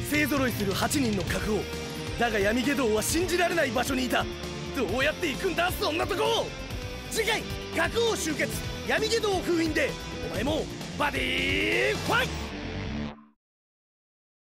勢ぞろいする8人の角王。だが闇下道は信じられない場所にいた。どうやって行くんだそんなとこ。次回角王集結闇下道封印でお前もバディーファイト。